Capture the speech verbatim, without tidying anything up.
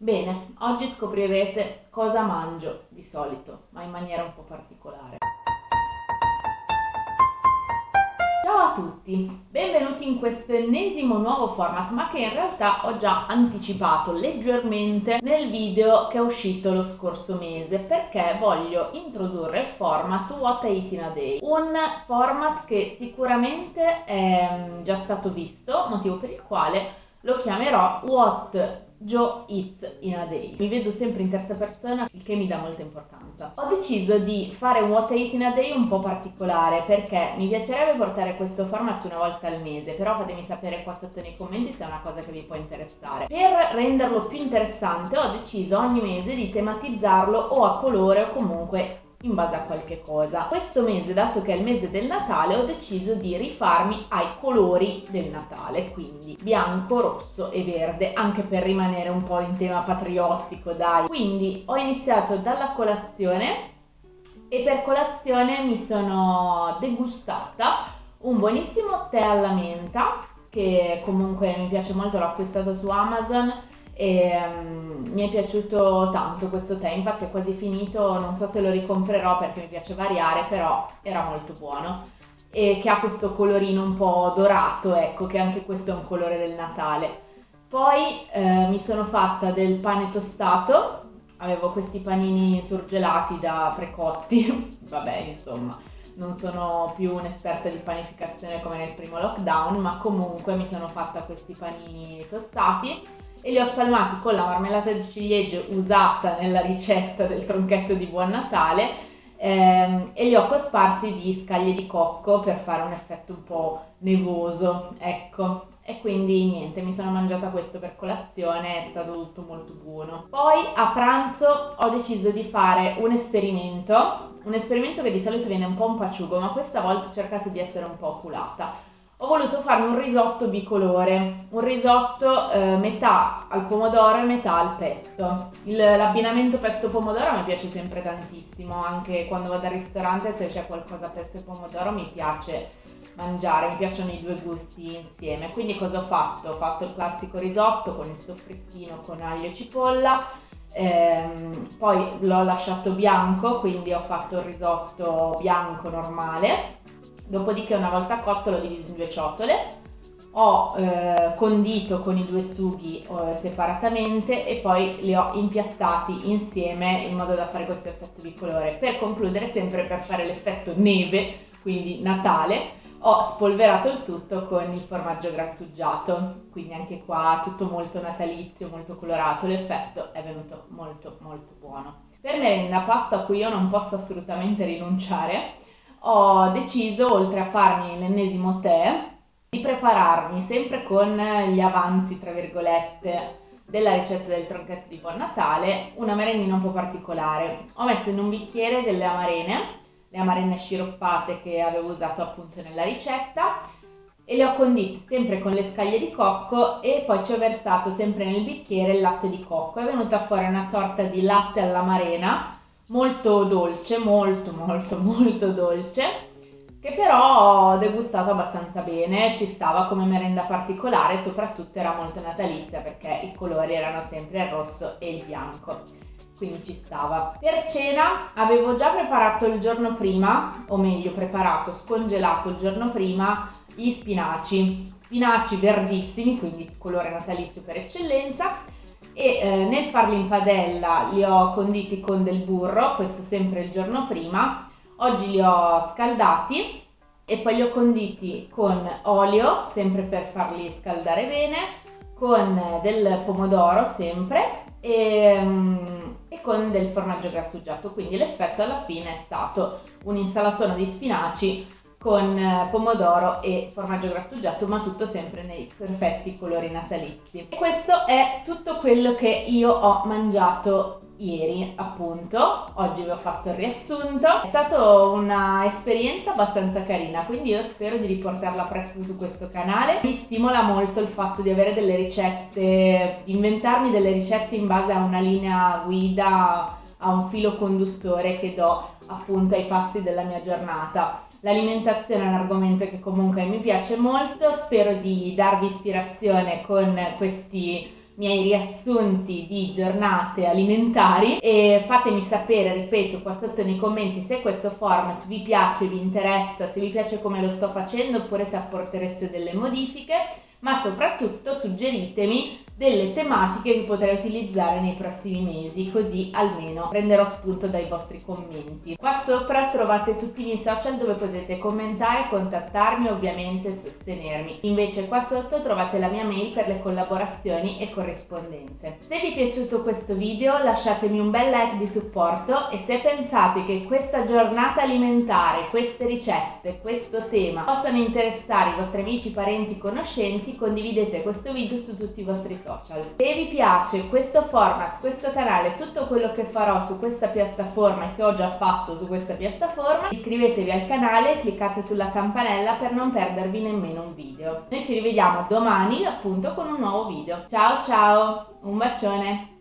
Bene, oggi scoprirete cosa mangio di solito, ma in maniera un po' particolare. Ciao a tutti, benvenuti in questo ennesimo nuovo format, ma che in realtà ho già anticipato leggermente nel video che è uscito lo scorso mese, perché voglio introdurre il format What I Eat in a Day, un format che sicuramente è già stato visto, motivo per il quale lo chiamerò What Joe Eats in a Day. Mi vedo sempre in terza persona, il che mi dà molta importanza. Ho deciso di fare un What I Eat in a Day un po' particolare perché mi piacerebbe portare questo format una volta al mese, però fatemi sapere qua sotto nei commenti se è una cosa che vi può interessare. Per renderlo più interessante ho deciso ogni mese di tematizzarlo o a colore o comunque in base a qualche cosa. Questo mese, dato che è il mese del Natale, ho deciso di rifarmi ai colori del Natale, quindi bianco, rosso e verde, anche per rimanere un po' in tema patriottico, dai. Quindi ho iniziato dalla colazione e per colazione mi sono degustata un buonissimo tè alla menta, che comunque mi piace molto, l'ho acquistato su Amazon e um, mi è piaciuto tanto questo tè, infatti è quasi finito, non so se lo ricomprerò perché mi piace variare, però era molto buono e che ha questo colorino un po' dorato, ecco, che anche questo è un colore del Natale. Poi eh, mi sono fatta del pane tostato, avevo questi panini surgelati da precotti, vabbè, insomma, non sono più un'esperta di panificazione come nel primo lockdown, ma comunque mi sono fatta questi panini tostati e li ho spalmati con la marmellata di ciliegie usata nella ricetta del tronchetto di Buon Natale ehm, e li ho cosparsi di scaglie di cocco per fare un effetto un po' nevoso, ecco. E quindi niente, mi sono mangiata questo per colazione, è stato tutto molto buono. Poi a pranzo ho deciso di fare un esperimento, un esperimento che di solito viene un po' un paciugo, ma questa volta ho cercato di essere un po' oculata. Ho voluto farmi un risotto bicolore, un risotto eh, metà al pomodoro e metà al pesto. Il, l'abbinamento pesto-pomodoro mi piace sempre tantissimo, anche quando vado al ristorante se c'è qualcosa pesto e pomodoro mi piace mangiare, mi piacciono i due gusti insieme. Quindi cosa ho fatto? Ho fatto il classico risotto con il soffrittino con aglio e cipolla, ehm, poi l'ho lasciato bianco, quindi ho fatto il risotto bianco normale. Dopodiché una volta cotto l'ho diviso in due ciotole, ho eh, condito con i due sughi eh, separatamente e poi li ho impiattati insieme in modo da fare questo effetto bicolore. Per concludere, sempre per fare l'effetto neve, quindi Natale, ho spolverato il tutto con il formaggio grattugiato, quindi anche qua tutto molto natalizio, molto colorato, l'effetto è venuto molto molto buono. Per merenda, pasta a cui io non posso assolutamente rinunciare, ho deciso, oltre a farmi l'ennesimo tè, di prepararmi sempre con gli avanzi, tra virgolette, della ricetta del tronchetto di Buon Natale, una merendina un po' particolare. Ho messo in un bicchiere delle amarene, le amarene sciroppate che avevo usato appunto nella ricetta, e le ho condite sempre con le scaglie di cocco e poi ci ho versato sempre nel bicchiere il latte di cocco. È venuta fuori una sorta di latte all'amarena, molto dolce, molto molto molto dolce, che però ho degustato abbastanza bene, ci stava come merenda particolare, soprattutto era molto natalizia perché i colori erano sempre il rosso e il bianco, quindi ci stava. Per cena avevo già preparato il giorno prima, o meglio preparato, scongelato il giorno prima, gli spinaci, spinaci verdissimi, quindi colore natalizio per eccellenza, e eh, nel farli in padella li ho conditi con del burro, questo sempre il giorno prima. Oggi li ho scaldati e poi li ho conditi con olio, sempre per farli scaldare bene, con del pomodoro sempre e, um, e con del formaggio grattugiato, quindi l'effetto alla fine è stato un'insalatona di spinaci con pomodoro e formaggio grattugiato, ma tutto sempre nei perfetti colori natalizi. E questo è tutto quello che io ho mangiato ieri, appunto. Oggi vi ho fatto il riassunto. È stata una esperienza abbastanza carina, quindi io spero di riportarla presto su questo canale. Mi stimola molto il fatto di avere delle ricette, di inventarmi delle ricette in base a una linea guida, a un filo conduttore che do appunto ai passi della mia giornata. L'alimentazione è un argomento che comunque mi piace molto, spero di darvi ispirazione con questi miei riassunti di giornate alimentari, e fatemi sapere, ripeto, qua sotto nei commenti se questo format vi piace, vi interessa, se vi piace come lo sto facendo oppure se apportereste delle modifiche, ma soprattutto suggeritemi delle tematiche che potrei utilizzare nei prossimi mesi, così almeno prenderò spunto dai vostri commenti. Qua sopra trovate tutti i miei social dove potete commentare, contattarmi, ovviamente sostenermi. Invece qua sotto trovate la mia mail per le collaborazioni e corrispondenze. Se vi è piaciuto questo video lasciatemi un bel like di supporto, e se pensate che questa giornata alimentare, queste ricette, questo tema possano interessare i vostri amici, parenti, conoscenti, condividete questo video su tutti i vostri social. Se vi piace questo format, questo canale, tutto quello che farò su questa piattaforma e che ho già fatto su questa piattaforma, iscrivetevi al canale e cliccate sulla campanella per non perdervi nemmeno un video. Noi ci rivediamo domani appunto con un nuovo video. Ciao ciao, un bacione!